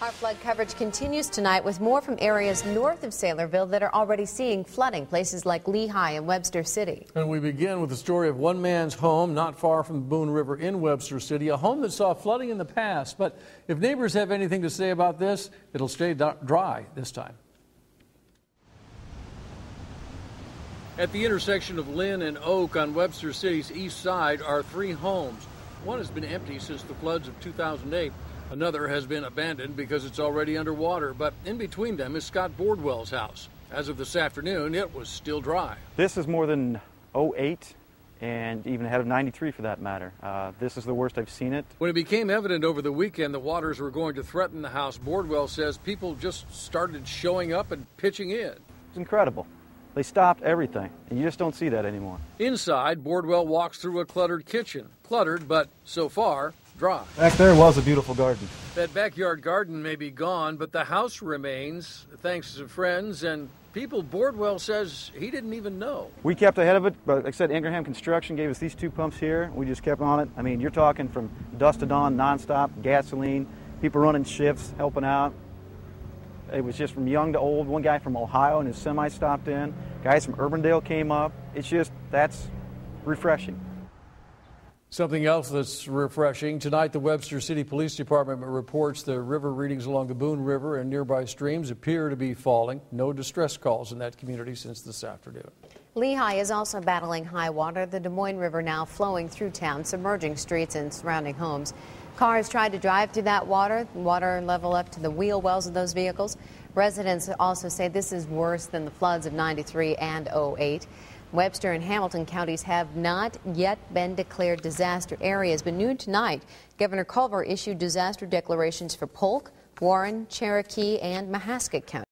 Our flood coverage continues tonight with more from areas north of Saylorville that are already seeing flooding, places like Lehigh and Webster City. And we begin with the story of one man's home not far from the Boone River in Webster City, a home that saw flooding in the past. But if neighbors have anything to say about this, it'll stay dry this time. At the intersection of Lynn and Oak on Webster City's east side are three homes. One has been empty since the floods of 2008. Another has been abandoned because it's already underwater, but in between them is Scott Bordwell's house. As of this afternoon, it was still dry. This is more than '08 and even ahead of '93 for that matter. This is the worst I've seen it. When it became evident over the weekend the waters were going to threaten the house, Bordwell says people just started showing up and pitching in. It's incredible. They stopped everything, and you just don't see that anymore. Inside, Bordwell walks through a cluttered kitchen. Cluttered, but so far, dry. Back there was a beautiful garden. That backyard garden may be gone, but the house remains, thanks to friends and people Bordwell says he didn't even know. We kept ahead of it, but like I said, Ingraham Construction gave us these two pumps here. We just kept on it. I mean, you're talking from dusk to dawn, nonstop, gasoline, people running shifts, helping out. It was just from young to old. One guy from Ohio and his semi stopped in. Guys from Urbandale came up. It's just, that's refreshing. Something else that's refreshing. Tonight, the Webster City Police Department reports the river readings along the Boone River and nearby streams appear to be falling. No distress calls in that community since this afternoon. Lehigh is also battling high water. The Des Moines River now flowing through town, submerging streets and surrounding homes. Cars tried to drive through that water level up to the wheel wells of those vehicles. Residents also say this is worse than the floods of '93 and '08. Webster and Hamilton counties have not yet been declared disaster areas, but noon tonight, Governor Culver issued disaster declarations for Polk, Warren, Cherokee, and Mahaska counties.